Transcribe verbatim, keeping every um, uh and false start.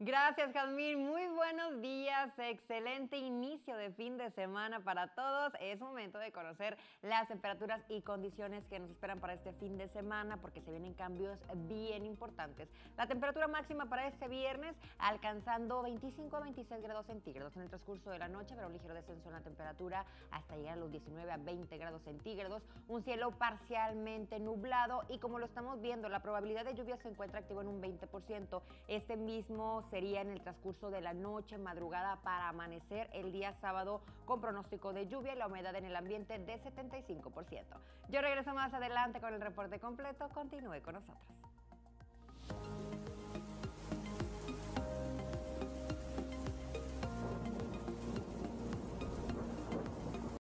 Gracias, Jazmín. Muy buenos días. Excelente inicio de fin de semana para todos. Es momento de conocer las temperaturas y condiciones que nos esperan para este fin de semana porque se vienen cambios bien importantes. La temperatura máxima para este viernes alcanzando veinticinco a veintiséis grados centígrados en el transcurso de la noche, pero un ligero descenso en la temperatura hasta llegar a los diecinueve a veinte grados centígrados. Un cielo parcialmente nublado y como lo estamos viendo, la probabilidad de lluvia se encuentra activa en un veinte por ciento. Este mismo sería en el transcurso de la noche, madrugada para amanecer el día sábado con pronóstico de lluvia y la humedad en el ambiente de setenta y cinco por ciento. Yo regreso más adelante con el reporte completo. Continúe con nosotros.